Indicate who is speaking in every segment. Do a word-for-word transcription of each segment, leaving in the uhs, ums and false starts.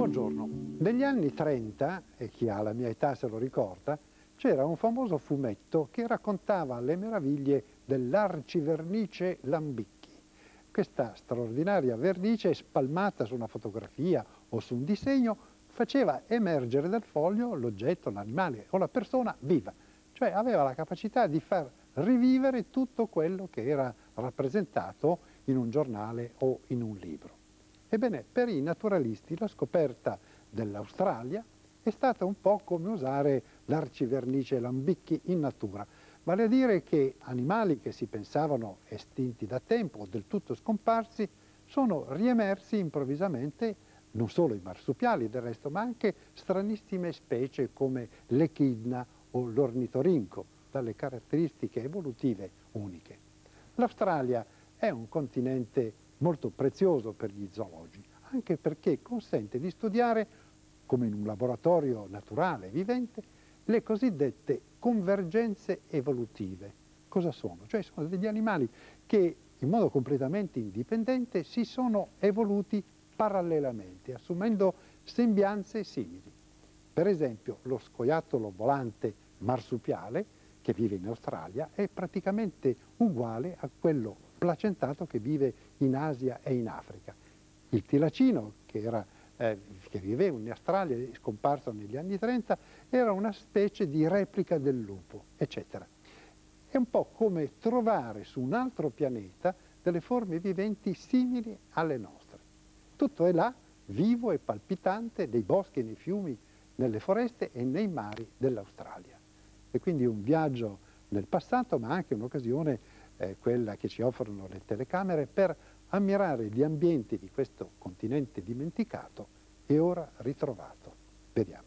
Speaker 1: Buongiorno. Negli anni trenta, e chi ha la mia età se lo ricorda, c'era un famoso fumetto che raccontava le meraviglie dell'arcivernice Lambicchi. Questa straordinaria vernice, spalmata su una fotografia o su un disegno, faceva emergere dal foglio l'oggetto, l'animale o la persona viva, cioè aveva la capacità di far rivivere tutto quello che era rappresentato in un giornale o in un libro. Ebbene, per i naturalisti la scoperta dell'Australia è stata un po' come usare l'arcivernice Lambicchi in natura, vale a dire che animali che si pensavano estinti da tempo o del tutto scomparsi sono riemersi improvvisamente, non solo i marsupiali del resto, ma anche stranissime specie come l'echidna o l'ornitorinco, dalle caratteristiche evolutive uniche. L'Australia è un continente molto prezioso per gli zoologi, anche perché consente di studiare, come in un laboratorio naturale vivente, le cosiddette convergenze evolutive. Cosa sono? Cioè sono degli animali che in modo completamente indipendente si sono evoluti parallelamente, assumendo sembianze simili. Per esempio, lo scoiattolo volante marsupiale, che vive in Australia, è praticamente uguale a quello placentato che vive in Asia e in Africa. Il tilacino, che, era, eh, che viveva in Australia e scomparso negli anni trenta, era una specie di replica del lupo, eccetera. È un po' come trovare su un altro pianeta delle forme viventi simili alle nostre. Tutto è là, vivo e palpitante, nei boschi, nei fiumi, nelle foreste e nei mari dell'Australia. E quindi un viaggio nel passato, ma anche un'occasione, eh, quella che ci offrono le telecamere, per ammirare gli ambienti di questo continente dimenticato e ora ritrovato. Vediamo.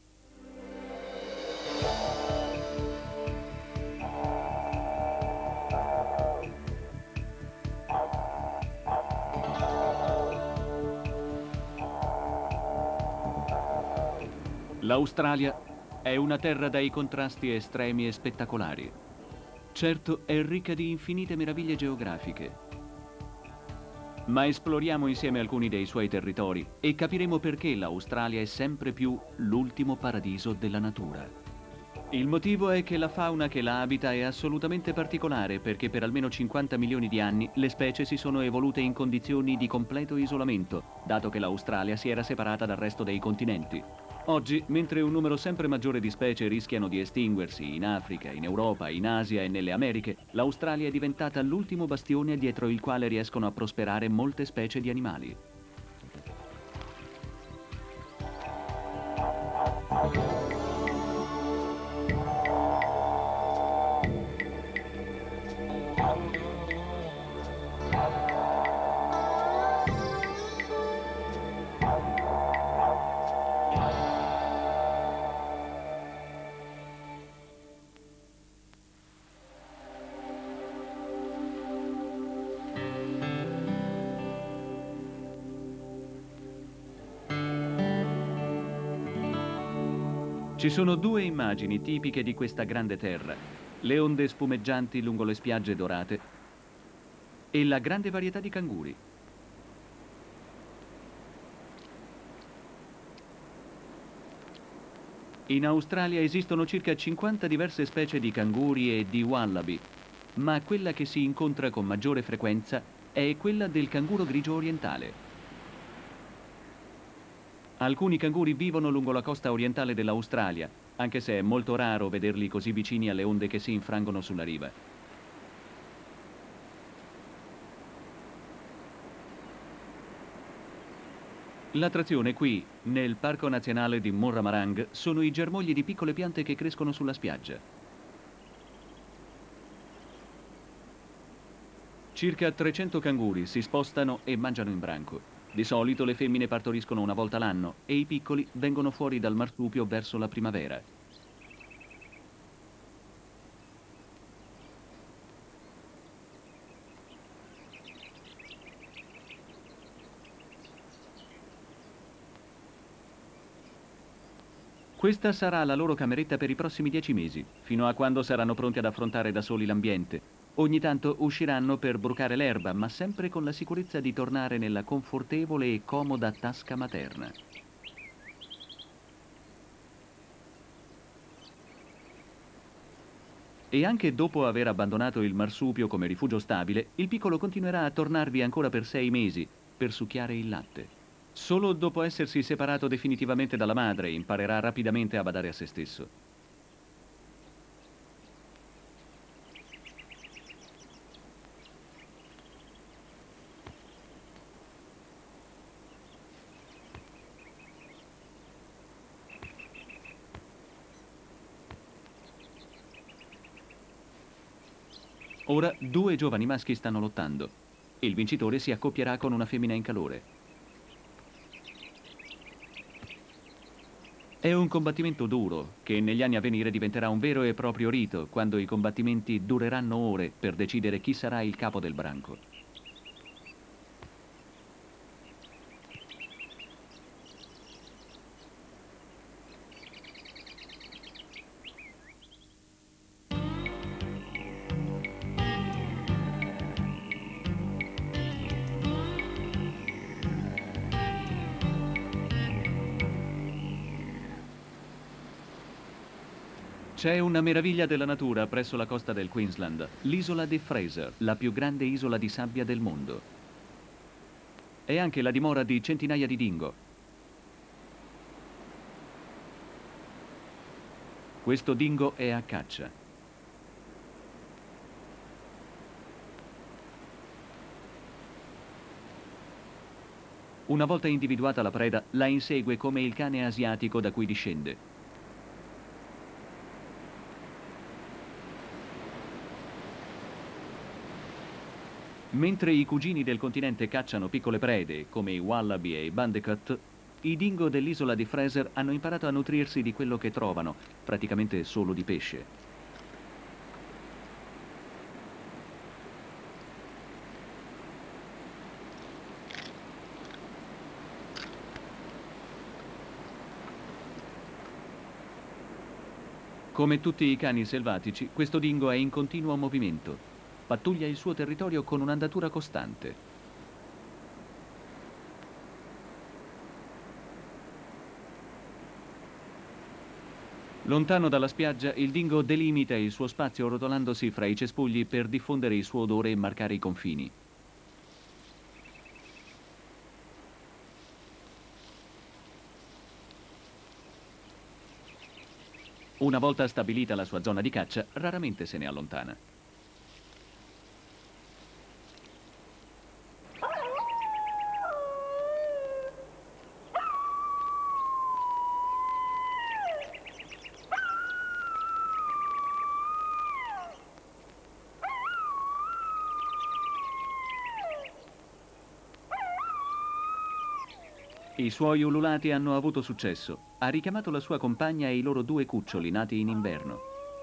Speaker 2: L'Australia è una terra dai contrasti estremi e spettacolari. Certo, è ricca di infinite meraviglie geografiche. Ma esploriamo insieme alcuni dei suoi territori e capiremo perché l'Australia è sempre più l'ultimo paradiso della natura. Il motivo è che la fauna che la abita è assolutamente particolare, perché per almeno cinquanta milioni di anni le specie si sono evolute in condizioni di completo isolamento, dato che l'Australia si era separata dal resto dei continenti. Oggi, mentre un numero sempre maggiore di specie rischiano di estinguersi in Africa, in Europa, in Asia e nelle Americhe, l'Australia è diventata l'ultimo bastione dietro il quale riescono a prosperare molte specie di animali. Ci sono due immagini tipiche di questa grande terra: le onde spumeggianti lungo le spiagge dorate e la grande varietà di canguri. In Australia esistono circa cinquanta diverse specie di canguri e di wallaby, ma quella che si incontra con maggiore frequenza è quella del canguro grigio orientale. Alcuni canguri vivono lungo la costa orientale dell'Australia, anche se è molto raro vederli così vicini alle onde che si infrangono sulla riva. L'attrazione qui, nel Parco Nazionale di Murramarang, sono i germogli di piccole piante che crescono sulla spiaggia. Circa trecento canguri si spostano e mangiano in branco. Di solito le femmine partoriscono una volta l'anno e i piccoli vengono fuori dal marsupio verso la primavera. Questa sarà la loro cameretta per i prossimi dieci mesi, fino a quando saranno pronti ad affrontare da soli l'ambiente. Ogni tanto usciranno per brucare l'erba, ma sempre con la sicurezza di tornare nella confortevole e comoda tasca materna. E anche dopo aver abbandonato il marsupio come rifugio stabile, il piccolo continuerà a tornarvi ancora per sei mesi per succhiare il latte. Solo dopo essersi separato definitivamente dalla madre imparerà rapidamente a badare a se stesso. Ora due giovani maschi stanno lottando. Il vincitore si accoppierà con una femmina in calore. È un combattimento duro, che negli anni a venire diventerà un vero e proprio rito, quando i combattimenti dureranno ore per decidere chi sarà il capo del branco. C'è una meraviglia della natura presso la costa del Queensland, l'isola di Fraser, la più grande isola di sabbia del mondo. È anche la dimora di centinaia di dingo. Questo dingo è a caccia. Una volta individuata la preda, la insegue come il cane asiatico da cui discende. Mentre i cugini del continente cacciano piccole prede, come i wallaby e i bandicoot, i dingo dell'isola di Fraser hanno imparato a nutrirsi di quello che trovano, praticamente solo di pesce. Come tutti i cani selvatici, questo dingo è in continuo movimento. Pattuglia il suo territorio con un'andatura costante. Lontano dalla spiaggia, il dingo delimita il suo spazio rotolandosi fra i cespugli per diffondere il suo odore e marcare i confini. Una volta stabilita la sua zona di caccia, raramente se ne allontana. I suoi ululati hanno avuto successo. Ha richiamato la sua compagna e i loro due cuccioli nati in inverno.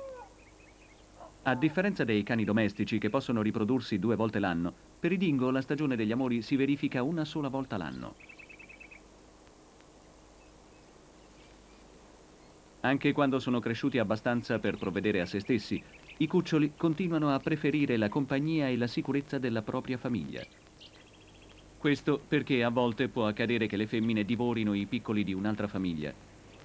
Speaker 2: A differenza dei cani domestici che possono riprodursi due volte l'anno, per i dingo la stagione degli amori si verifica una sola volta l'anno. Anche quando sono cresciuti abbastanza per provvedere a se stessi, i cuccioli continuano a preferire la compagnia e la sicurezza della propria famiglia. Questo perché a volte può accadere che le femmine divorino i piccoli di un'altra famiglia.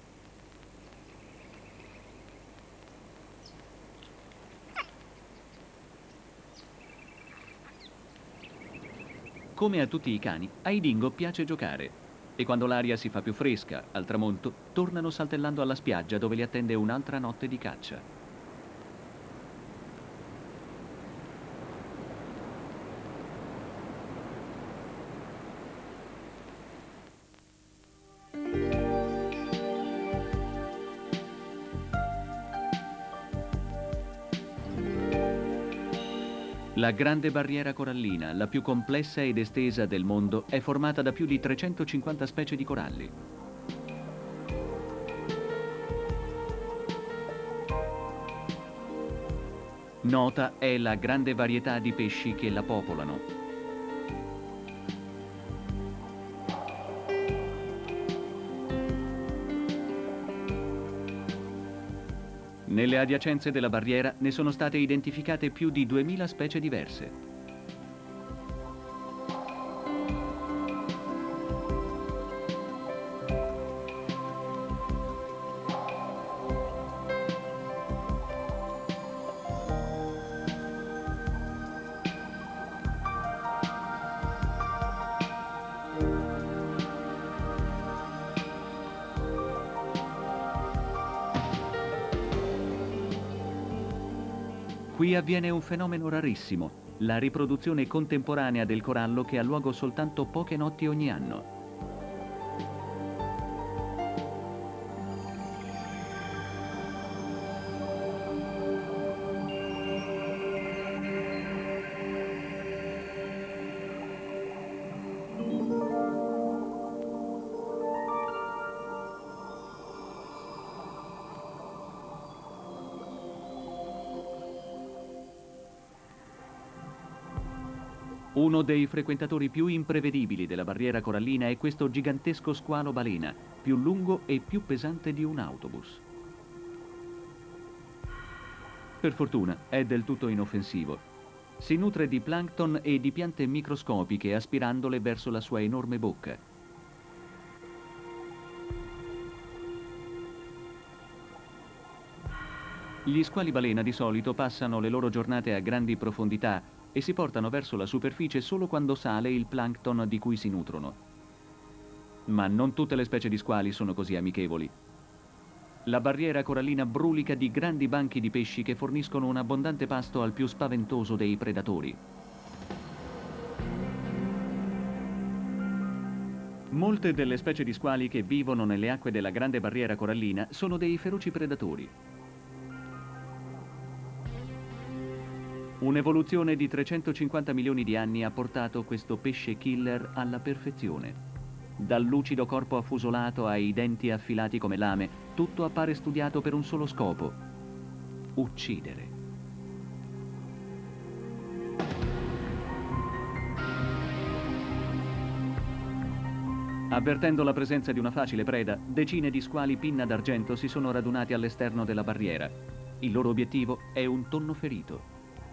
Speaker 2: Come a tutti i cani, ai dingo piace giocare e quando l'aria si fa più fresca, al tramonto, tornano saltellando alla spiaggia dove li attende un'altra notte di caccia. La Grande Barriera Corallina, la più complessa ed estesa del mondo, è formata da più di trecentocinquanta specie di coralli. Nota è la grande varietà di pesci che la popolano. Nelle adiacenze della barriera ne sono state identificate più di duemila specie diverse. Qui avviene un fenomeno rarissimo, la riproduzione contemporanea del corallo che ha luogo soltanto poche notti ogni anno. Uno dei frequentatori più imprevedibili della barriera corallina è questo gigantesco squalo balena, più lungo e più pesante di un autobus. Per fortuna è del tutto inoffensivo. Si nutre di plancton e di piante microscopiche aspirandole verso la sua enorme bocca. Gli squali balena di solito passano le loro giornate a grandi profondità e si portano verso la superficie solo quando sale il plancton di cui si nutrono. Ma non tutte le specie di squali sono così amichevoli. La barriera corallina brulica di grandi banchi di pesci che forniscono un abbondante pasto al più spaventoso dei predatori. Molte delle specie di squali che vivono nelle acque della grande barriera corallina sono dei feroci predatori. Un'evoluzione di trecentocinquanta milioni di anni ha portato questo pesce killer alla perfezione. Dal lucido corpo affusolato ai denti affilati come lame, tutto appare studiato per un solo scopo: uccidere. Avvertendo la presenza di una facile preda, decine di squali pinna d'argento si sono radunati all'esterno della barriera. Il loro obiettivo è un tonno ferito.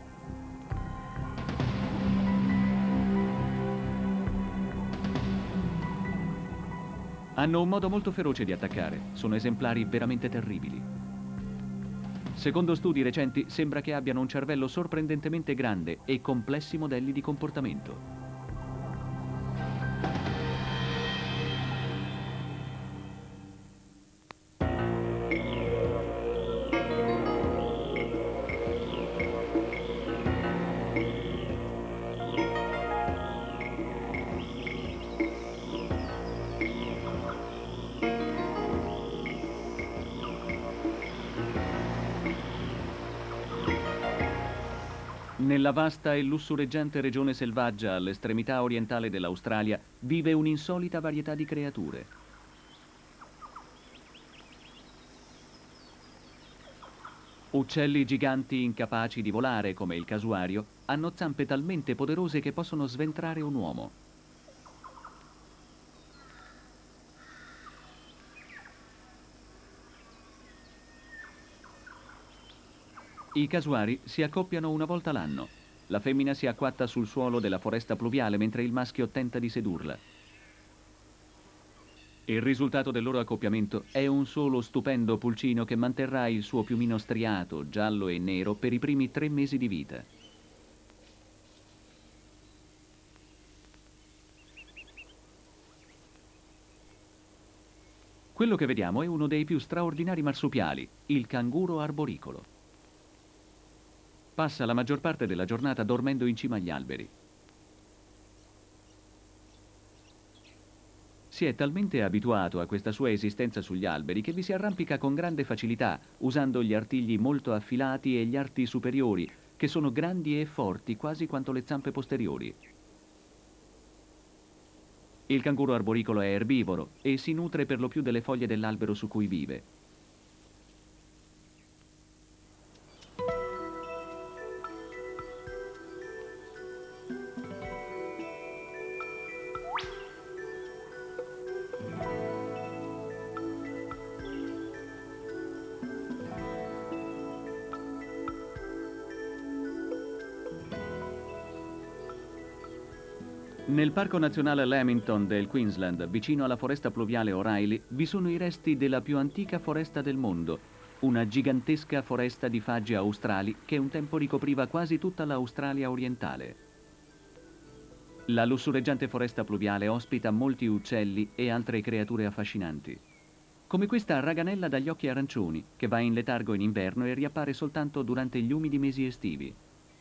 Speaker 2: Hanno un modo molto feroce di attaccare, sono esemplari veramente terribili. Secondo studi recenti sembra che abbiano un cervello sorprendentemente grande e complessi modelli di comportamento. Nella vasta e lussureggiante regione selvaggia all'estremità orientale dell'Australia vive un'insolita varietà di creature. Uccelli giganti incapaci di volare, come il casuario, hanno zampe talmente poderose che possono sventrare un uomo. I casuari si accoppiano una volta l'anno. La femmina si acquatta sul suolo della foresta pluviale mentre il maschio tenta di sedurla. Il risultato del loro accoppiamento è un solo stupendo pulcino che manterrà il suo piumino striato, giallo e nero per i primi tre mesi di vita. Quello che vediamo è uno dei più straordinari marsupiali, il canguro arboricolo. Passa la maggior parte della giornata dormendo in cima agli alberi. Si è talmente abituato a questa sua esistenza sugli alberi che vi si arrampica con grande facilità, usando gli artigli molto affilati e gli arti superiori, che sono grandi e forti quasi quanto le zampe posteriori. Il canguro arboricolo è erbivoro e si nutre per lo più delle foglie dell'albero su cui vive. Nel Parco Nazionale Lamington del Queensland, vicino alla foresta pluviale O'Reilly, vi sono i resti della più antica foresta del mondo, una gigantesca foresta di faggi australi che un tempo ricopriva quasi tutta l'Australia orientale. La lussureggiante foresta pluviale ospita molti uccelli e altre creature affascinanti. come questa raganella dagli occhi arancioni, che va in letargo in inverno e riappare soltanto durante gli umidi mesi estivi.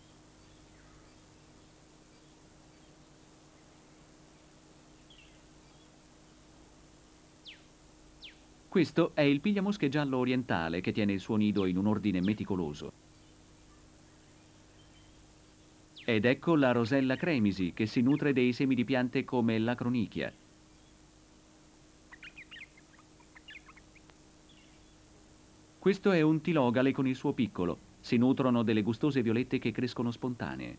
Speaker 2: Questo è il pigliamosche giallo orientale che tiene il suo nido in un ordine meticoloso. Ed ecco la rosella cremisi, che si nutre dei semi di piante come l'acronichia. Questo è un tilogale con il suo piccolo. Si nutrono delle gustose violette che crescono spontanee.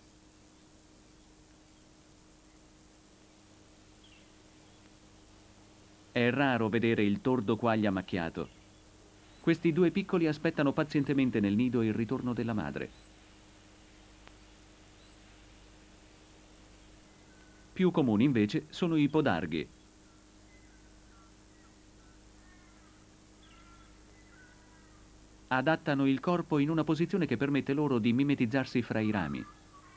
Speaker 2: È raro vedere il tordo quaglia macchiato. Questi due piccoli aspettano pazientemente nel nido il ritorno della madre. Più comuni invece sono i podarghi. Adattano il corpo in una posizione che permette loro di mimetizzarsi fra i rami.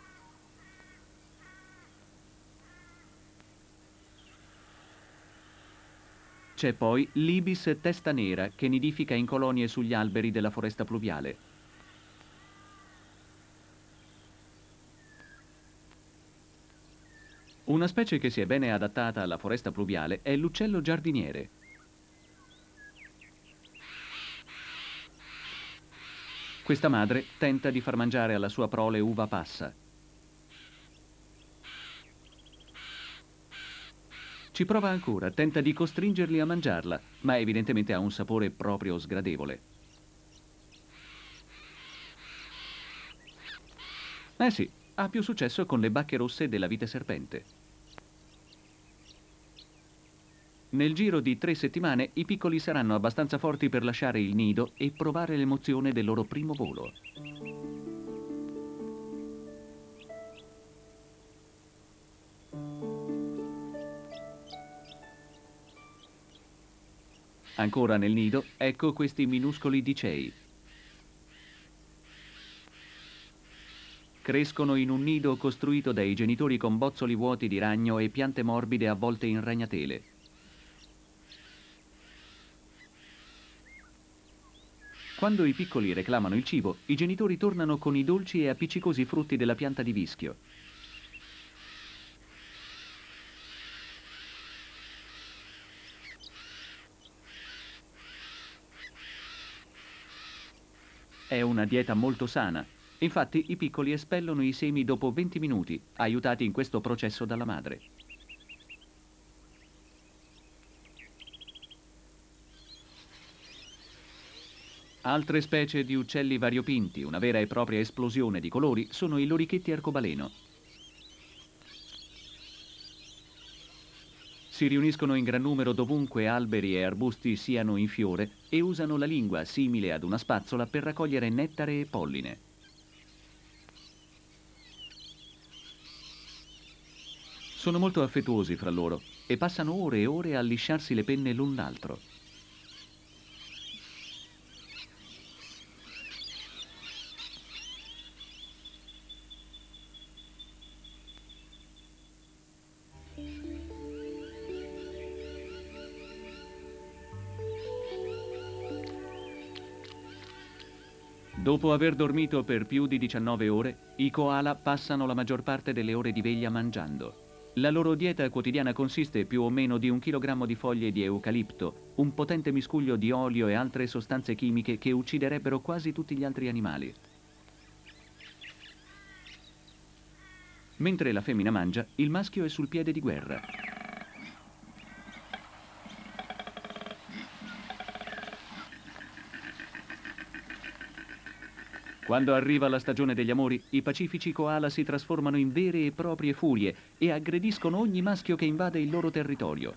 Speaker 2: C'è poi l'ibis testa nera, che nidifica in colonie sugli alberi della foresta pluviale. Una specie che si è bene adattata alla foresta pluviale è l'uccello giardiniere. Questa madre tenta di far mangiare alla sua prole uva passa. Ci prova ancora, tenta di costringerli a mangiarla, ma evidentemente ha un sapore proprio sgradevole. Eh sì, ha più successo con le bacche rosse della vite serpente. Nel giro di tre settimane i piccoli saranno abbastanza forti per lasciare il nido e provare l'emozione del loro primo volo. Ancora nel nido, ecco questi minuscoli dicei. Crescono in un nido costruito dai genitori con bozzoli vuoti di ragno e piante morbide avvolte in ragnatele. Quando i piccoli reclamano il cibo, i genitori tornano con i dolci e appiccicosi frutti della pianta di vischio. È una dieta molto sana. Infatti i piccoli espellono i semi dopo venti minuti, aiutati in questo processo dalla madre. Altre specie di uccelli variopinti, una vera e propria esplosione di colori, sono i lorichetti arcobaleno. Si riuniscono in gran numero dovunque alberi e arbusti siano in fiore e usano la lingua, simile ad una spazzola, per raccogliere nettare e polline. Sono molto affettuosi fra loro e passano ore e ore a lisciarsi le penne l'un l'altro. Dopo aver dormito per più di diciannove ore, i koala passano la maggior parte delle ore di veglia mangiando. La loro dieta quotidiana consiste più o meno di un chilogrammo di foglie di eucalipto, un potente miscuglio di olio e altre sostanze chimiche che ucciderebbero quasi tutti gli altri animali. Mentre la femmina mangia, il maschio è sul piede di guerra. Quando arriva la stagione degli amori, i pacifici koala si trasformano in vere e proprie furie e aggrediscono ogni maschio che invade il loro territorio.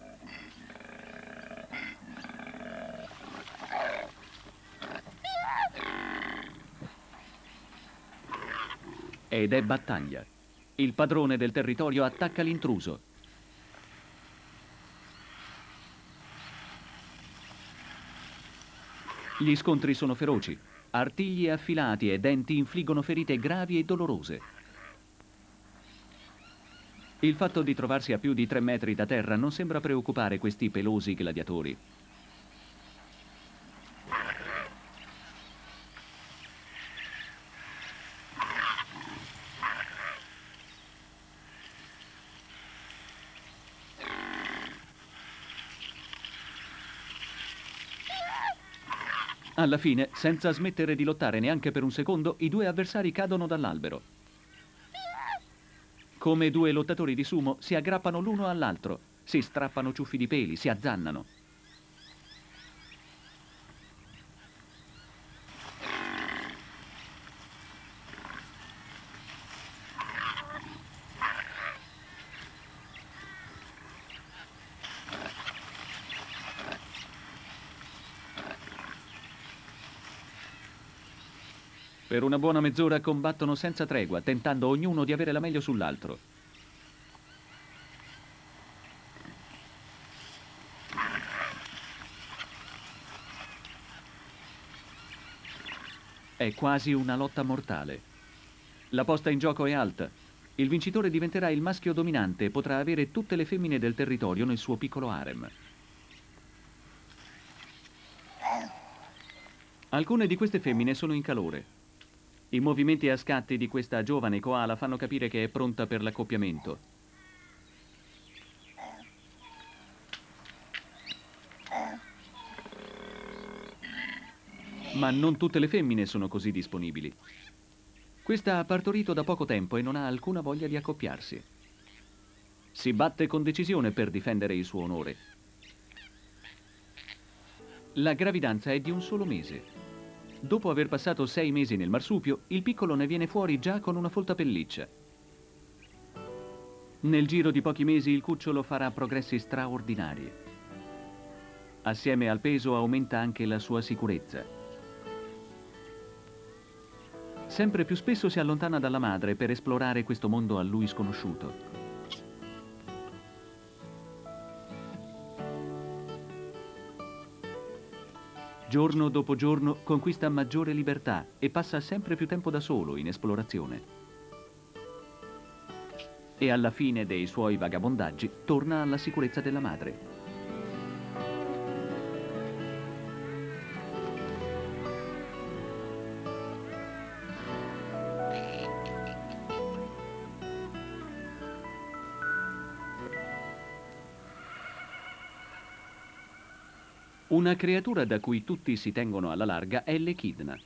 Speaker 2: Ed è battaglia. Il padrone del territorio attacca l'intruso. Gli scontri sono feroci. Artigli affilati e denti infliggono ferite gravi e dolorose. Il fatto di trovarsi a più di tre metri da terra non sembra preoccupare questi pelosi gladiatori. Alla fine, senza smettere di lottare neanche per un secondo, i due avversari cadono dall'albero. Come due lottatori di sumo, si aggrappano l'uno all'altro, si strappano ciuffi di peli, si azzannano. Per una buona mezz'ora combattono senza tregua, tentando ognuno di avere la meglio sull'altro. È quasi una lotta mortale. La posta in gioco è alta. Il vincitore diventerà il maschio dominante e potrà avere tutte le femmine del territorio nel suo piccolo harem. Alcune di queste femmine sono in calore. I movimenti a scatti di questa giovane koala fanno capire che è pronta per l'accoppiamento. Ma non tutte le femmine sono così disponibili. Questa ha partorito da poco tempo e non ha alcuna voglia di accoppiarsi. Si batte con decisione per difendere il suo onore. La gravidanza è di un solo mese. Dopo aver passato sei mesi nel marsupio, il piccolo ne viene fuori già con una folta pelliccia. Nel giro di pochi mesi il cucciolo farà progressi straordinari. Assieme al peso aumenta anche la sua sicurezza. Sempre più spesso si allontana dalla madre per esplorare questo mondo a lui sconosciuto. Giorno dopo giorno conquista maggiore libertà e passa sempre più tempo da solo in esplorazione. E alla fine dei suoi vagabondaggi torna alla sicurezza della madre. Una creatura da cui tutti si tengono alla larga è l'echidna.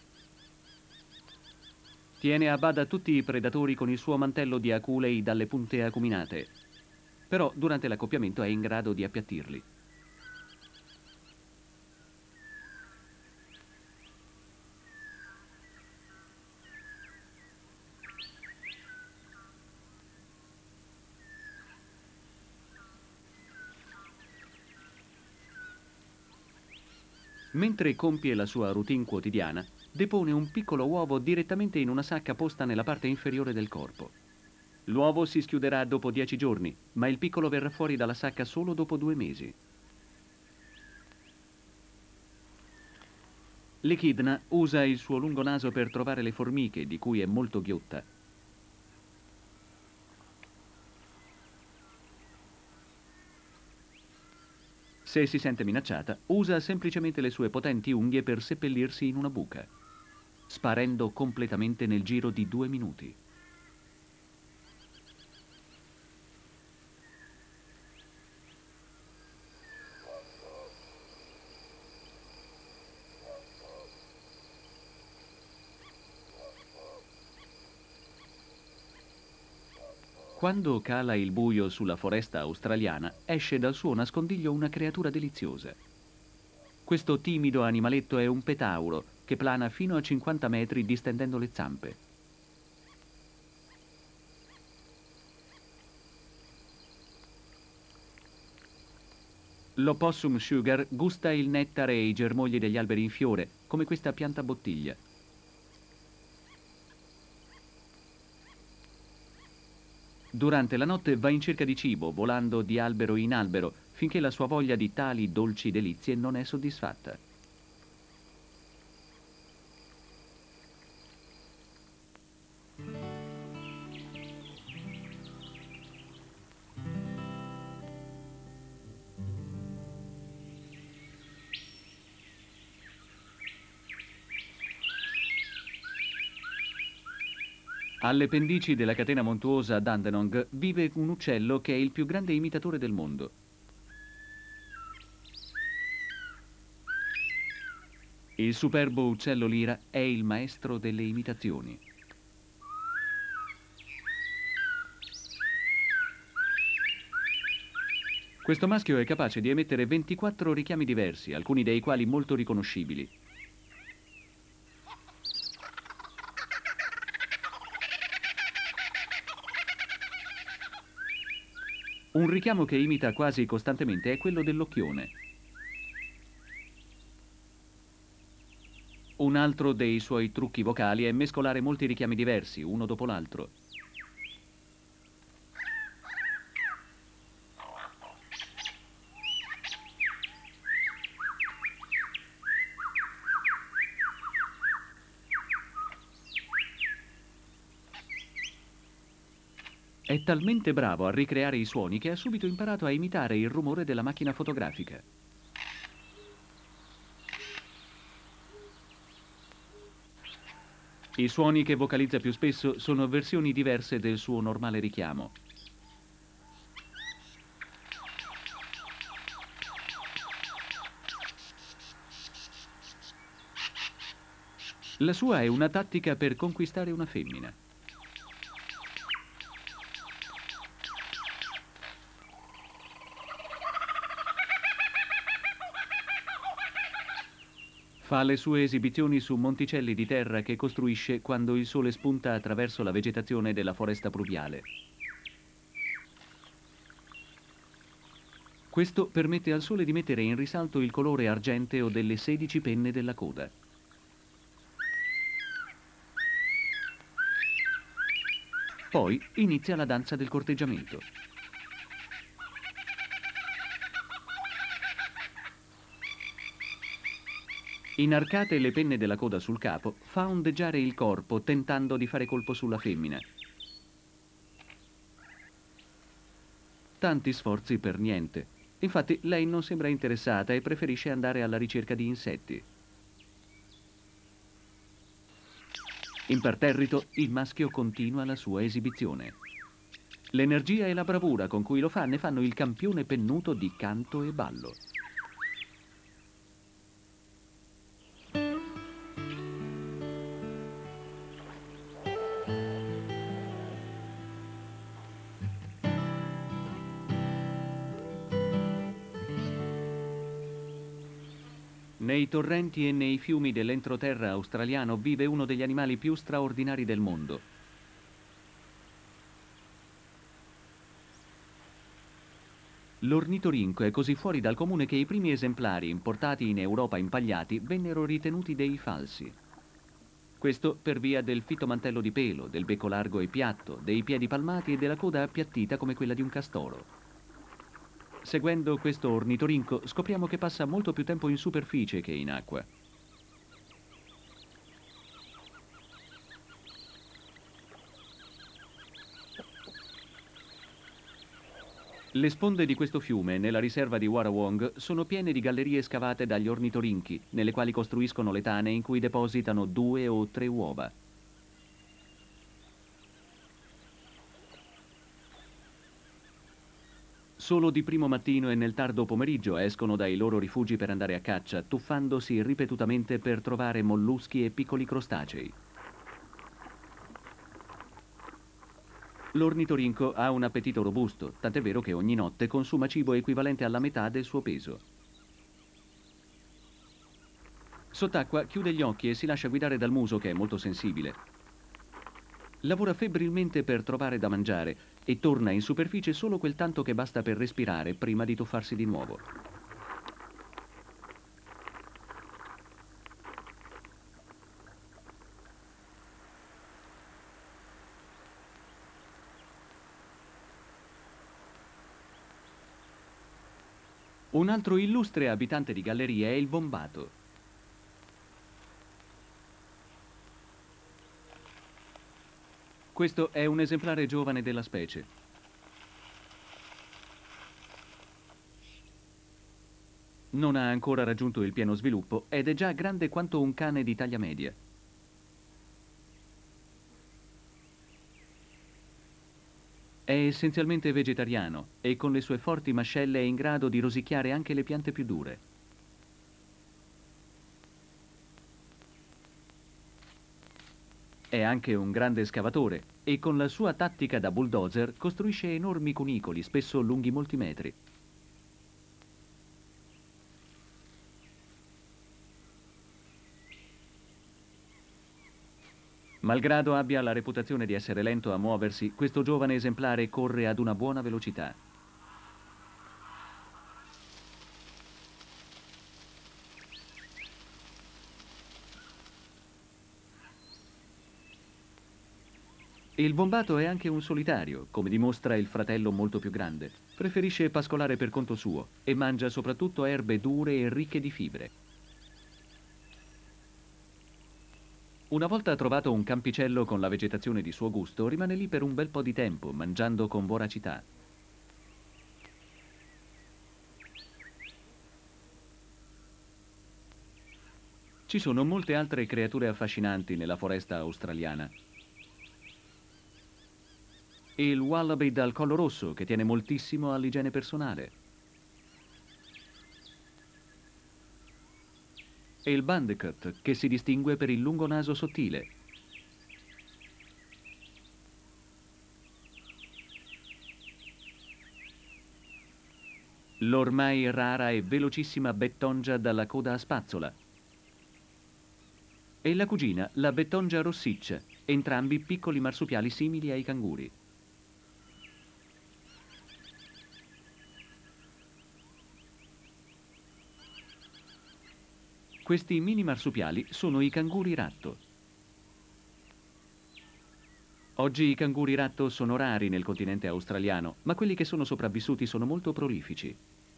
Speaker 2: Tiene a bada tutti i predatori con il suo mantello di aculei dalle punte acuminate, però durante l'accoppiamento è in grado di appiattirli. Mentre compie la sua routine quotidiana, depone un piccolo uovo direttamente in una sacca posta nella parte inferiore del corpo. L'uovo si schiuderà dopo dieci giorni, ma il piccolo verrà fuori dalla sacca solo dopo due mesi. L'echidna usa il suo lungo naso per trovare le formiche, di cui è molto ghiotta. Se si sente minacciata, usa semplicemente le sue potenti unghie per seppellirsi in una buca, sparendo completamente nel giro di due minuti. Quando cala il buio sulla foresta australiana, esce dal suo nascondiglio una creatura deliziosa. Questo timido animaletto è un petauro che plana fino a cinquanta metri distendendo le zampe. L'opossum sugar gusta il nettare e i germogli degli alberi in fiore, come questa pianta bottiglia. Durante la notte va in cerca di cibo, volando di albero in albero, finché la sua voglia di tali dolci delizie non è soddisfatta. Alle pendici della catena montuosa Dandenong vive un uccello che è il più grande imitatore del mondo. Il superbo uccello lira è il maestro delle imitazioni. Questo maschio è capace di emettere ventiquattro richiami diversi, alcuni dei quali molto riconoscibili. Un richiamo che imita quasi costantemente è quello dell'occhione. Un altro dei suoi trucchi vocali è mescolare molti richiami diversi, uno dopo l'altro. È talmente bravo a ricreare i suoni che ha subito imparato a imitare il rumore della macchina fotografica. I suoni che vocalizza più spesso sono versioni diverse del suo normale richiamo. La sua è una tattica per conquistare una femmina. Fa le sue esibizioni su monticelli di terra che costruisce quando il sole spunta attraverso la vegetazione della foresta pluviale. Questo permette al sole di mettere in risalto il colore argenteo delle sedici penne della coda. Poi inizia la danza del corteggiamento. Inarcate le penne della coda sul capo, fa ondeggiare il corpo tentando di fare colpo sulla femmina. Tanti sforzi per niente. Infatti lei non sembra interessata e preferisce andare alla ricerca di insetti. Imperterrito, il maschio continua la sua esibizione. L'energia e la bravura con cui lo fa ne fanno il campione pennuto di canto e ballo. Nei torrenti e nei fiumi dell'entroterra australiano vive uno degli animali più straordinari del mondo. L'ornitorinco è così fuori dal comune che i primi esemplari importati in Europa impagliati vennero ritenuti dei falsi. Questo per via del fitto mantello di pelo, del becco largo e piatto, dei piedi palmati e della coda appiattita come quella di un castoro. Seguendo questo ornitorinco scopriamo che passa molto più tempo in superficie che in acqua. Le sponde di questo fiume, nella riserva di Warrawong, sono piene di gallerie scavate dagli ornitorinchi, nelle quali costruiscono le tane in cui depositano due o tre uova. Solo di primo mattino e nel tardo pomeriggio escono dai loro rifugi per andare a caccia, tuffandosi ripetutamente per trovare molluschi e piccoli crostacei. L'ornitorinco ha un appetito robusto, tant'è vero che ogni notte consuma cibo equivalente alla metà del suo peso. Sott'acqua chiude gli occhi e si lascia guidare dal muso, che è molto sensibile. Lavora febbrilmente per trovare da mangiare e torna in superficie solo quel tanto che basta per respirare prima di tuffarsi di nuovo. Un altro illustre abitante di galleria è il vombato. Questo è un esemplare giovane della specie. Non ha ancora raggiunto il pieno sviluppo ed è già grande quanto un cane di taglia media. È essenzialmente vegetariano e con le sue forti mascelle è in grado di rosicchiare anche le piante più dure. È anche un grande scavatore e con la sua tattica da bulldozer costruisce enormi cunicoli, spesso lunghi molti metri. Malgrado abbia la reputazione di essere lento a muoversi, questo giovane esemplare corre ad una buona velocità. Il Bombato è anche un solitario, come dimostra il fratello molto più grande. Preferisce pascolare per conto suo e mangia soprattutto erbe dure e ricche di fibre. Una volta trovato un campicello con la vegetazione di suo gusto, rimane lì per un bel po' di tempo, mangiando con voracità. Ci sono molte altre creature affascinanti nella foresta australiana. Il wallaby dal collo rosso, che tiene moltissimo all'igiene personale. E il bandicoot, che si distingue per il lungo naso sottile. L'ormai rara e velocissima bettongia dalla coda a spazzola. E la cugina, la bettongia rossiccia, entrambi piccoli marsupiali simili ai canguri. Questi mini marsupiali sono i canguri ratto. Oggi i canguri ratto sono rari nel continente australiano, ma quelli che sono sopravvissuti sono molto prolifici.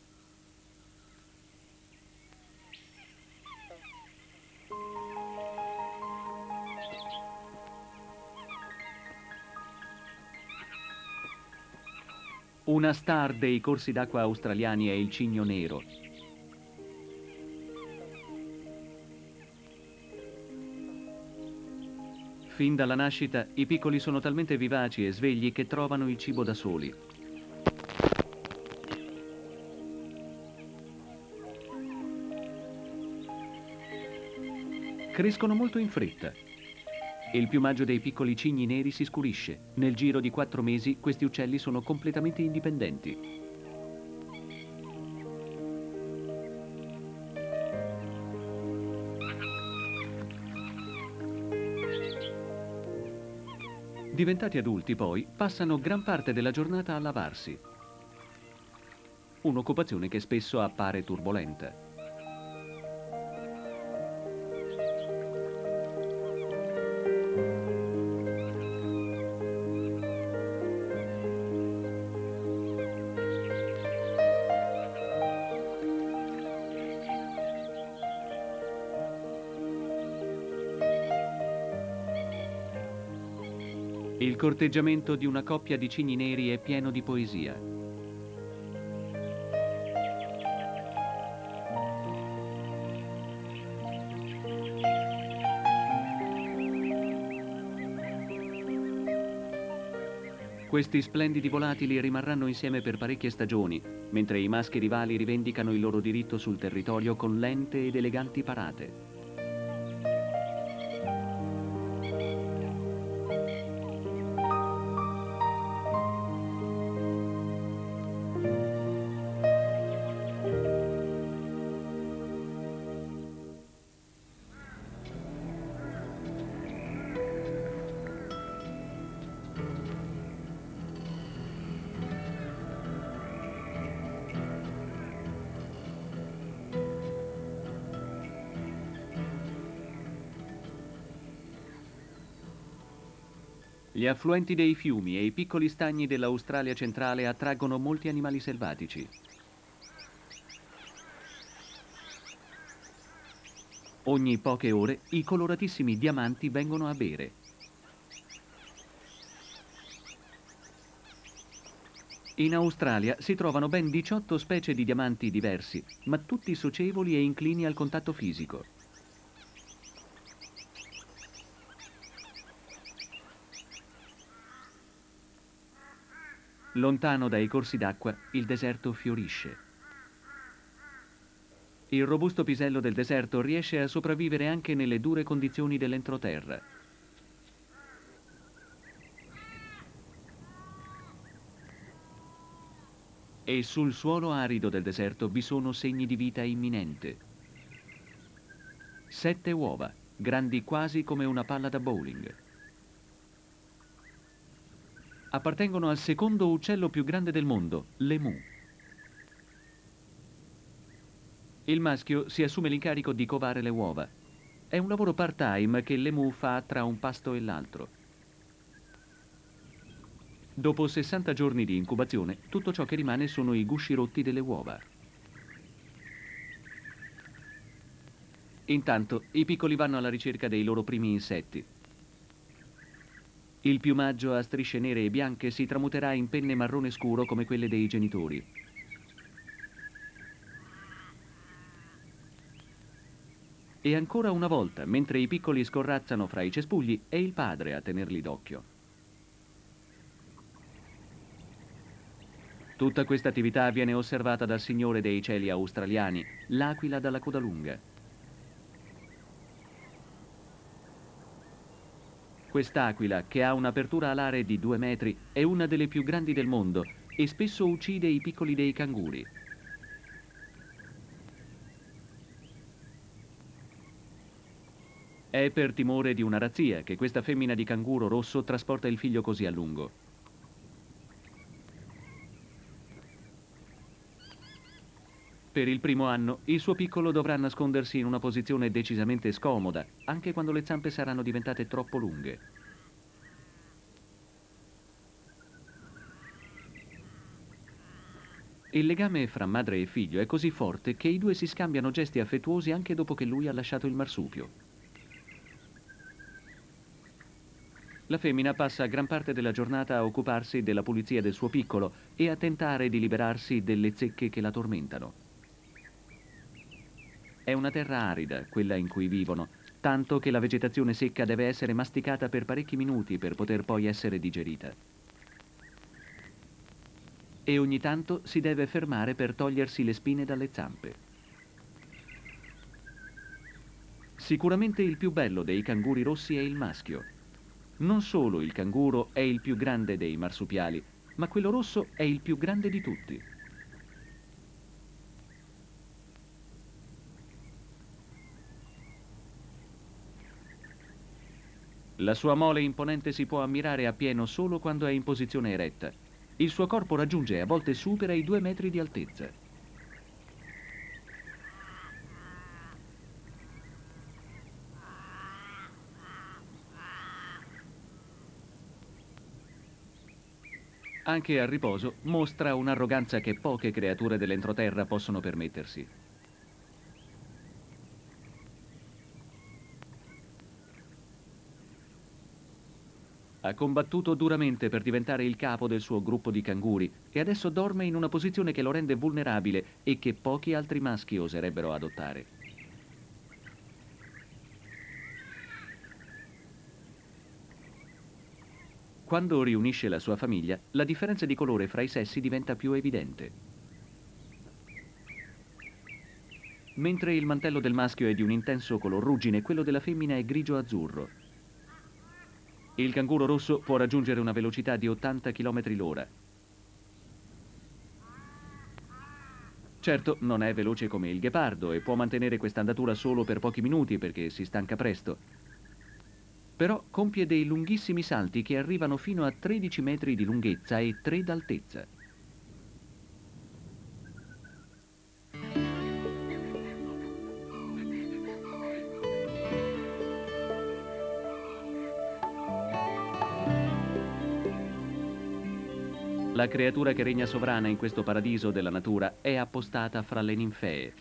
Speaker 2: Una star dei corsi d'acqua australiani è il cigno nero. Fin dalla nascita, i piccoli sono talmente vivaci e svegli che trovano il cibo da soli. Crescono molto in fretta. Il piumaggio dei piccoli cigni neri si scurisce. Nel giro di quattro mesi questi uccelli sono completamente indipendenti. Diventati adulti, poi, passano gran parte della giornata a lavarsi. Un'occupazione che spesso appare turbolenta. Il corteggiamento di una coppia di cigni neri è pieno di poesia. Questi splendidi volatili rimarranno insieme per parecchie stagioni, mentre i maschi rivali rivendicano il loro diritto sul territorio con lente ed eleganti parate. Gli affluenti dei fiumi e i piccoli stagni dell'Australia centrale attraggono molti animali selvatici. Ogni poche ore i coloratissimi diamanti vengono a bere. In Australia si trovano ben diciotto specie di diamanti diversi, ma tutti socievoli e inclini al contatto fisico. Lontano dai corsi d'acqua, il deserto fiorisce. Il robusto pisello del deserto riesce a sopravvivere anche nelle dure condizioni dell'entroterra. e sul suolo arido del deserto vi sono segni di vita imminente. Sette uova, grandi quasi come una palla da bowling. Appartengono al secondo uccello più grande del mondo, l'emu. Il maschio si assume l'incarico di covare le uova. È un lavoro part-time che l'emu fa tra un pasto e l'altro. Dopo sessanta giorni di incubazione, tutto ciò che rimane sono i gusci rotti delle uova. Intanto, i piccoli vanno alla ricerca dei loro primi insetti. Il piumaggio a strisce nere e bianche si tramuterà in penne marrone scuro come quelle dei genitori. E ancora una volta, mentre i piccoli scorrazzano fra i cespugli, è il padre a tenerli d'occhio. Tutta questa attività viene osservata dal signore dei cieli australiani, l'aquila dalla coda lunga. Quest'aquila, che ha un'apertura alare di due metri, è una delle più grandi del mondo e spesso uccide i piccoli dei canguri. È per timore di una razzia che questa femmina di canguro rosso trasporta il figlio così a lungo. Per il primo anno, il suo piccolo dovrà nascondersi in una posizione decisamente scomoda, anche quando le zampe saranno diventate troppo lunghe. Il legame fra madre e figlio è così forte che i due si scambiano gesti affettuosi anche dopo che lui ha lasciato il marsupio. La femmina passa gran parte della giornata a occuparsi della pulizia del suo piccolo e a tentare di liberarsi delle zecche che la tormentano. È una terra arida, quella in cui vivono, tanto che la vegetazione secca deve essere masticata per parecchi minuti per poter poi essere digerita. E ogni tanto si deve fermare per togliersi le spine dalle zampe. Sicuramente il più bello dei canguri rossi è il maschio. Non solo il canguro è il più grande dei marsupiali, ma quello rosso è il più grande di tutti. La sua mole imponente si può ammirare appieno solo quando è in posizione eretta. Il suo corpo raggiunge e a volte supera i due metri di altezza. Anche al riposo mostra un'arroganza che poche creature dell'entroterra possono permettersi. Ha combattuto duramente per diventare il capo del suo gruppo di canguri e adesso dorme in una posizione che lo rende vulnerabile e che pochi altri maschi oserebbero adottare. Quando riunisce la sua famiglia, la differenza di colore fra i sessi diventa più evidente. Mentre il mantello del maschio è di un intenso color ruggine, quello della femmina è grigio-azzurro. Il canguro rosso può raggiungere una velocità di ottanta chilometri l'ora. Certo, non è veloce come il ghepardo e può mantenere questa andatura solo per pochi minuti perché si stanca presto. Però compie dei lunghissimi salti che arrivano fino a tredici metri di lunghezza e tre d'altezza. La creatura che regna sovrana in questo paradiso della natura è appostata fra le ninfee.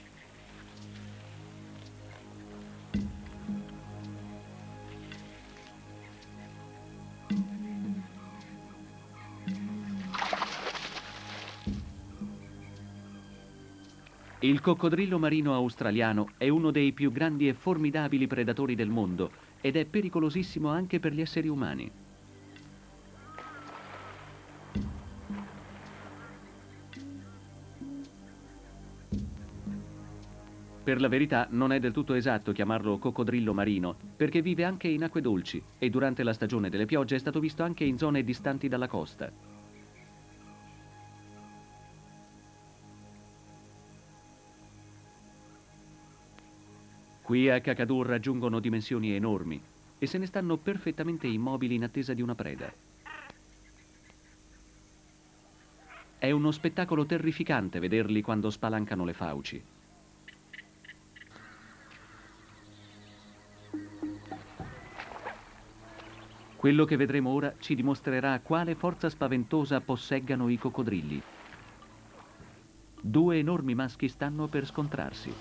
Speaker 2: Il coccodrillo marino australiano è uno dei più grandi e formidabili predatori del mondo ed è pericolosissimo anche per gli esseri umani. Per la verità non è del tutto esatto chiamarlo coccodrillo marino, perché vive anche in acque dolci e durante la stagione delle piogge è stato visto anche in zone distanti dalla costa. Qui a Kakadu raggiungono dimensioni enormi e se ne stanno perfettamente immobili in attesa di una preda. È uno spettacolo terrificante vederli quando spalancano le fauci. Quello che vedremo ora ci dimostrerà quale forza spaventosa posseggano i coccodrilli. Due enormi maschi stanno per scontrarsi.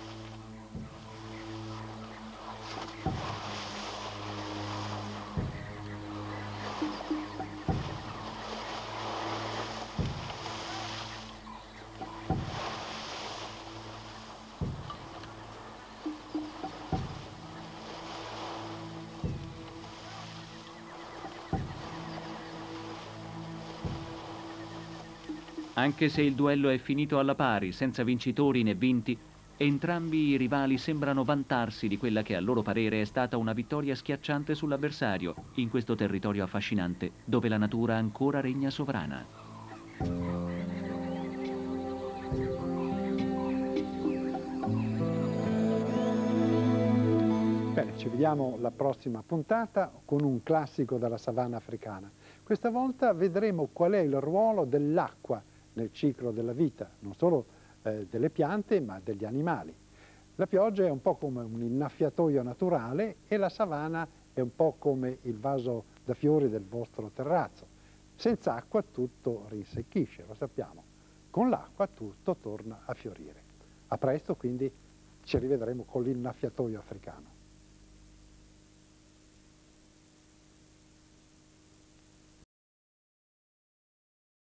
Speaker 2: Anche se il duello è finito alla pari, senza vincitori né vinti, entrambi i rivali sembrano vantarsi di quella che a loro parere è stata una vittoria schiacciante sull'avversario, in questo territorio affascinante, dove la natura ancora regna sovrana.
Speaker 1: Bene, ci vediamo la prossima puntata con un classico della savana africana. Questa volta vedremo qual è il ruolo dell'acqua nel ciclo della vita, non solo eh, delle piante ma degli animali. La pioggia è un po' come un innaffiatoio naturale e la savana è un po' come il vaso da fiori del vostro terrazzo. Senza acqua tutto rinsecchisce, lo sappiamo. Con l'acqua tutto torna a fiorire. A presto, quindi ci rivedremo con l'innaffiatoio africano.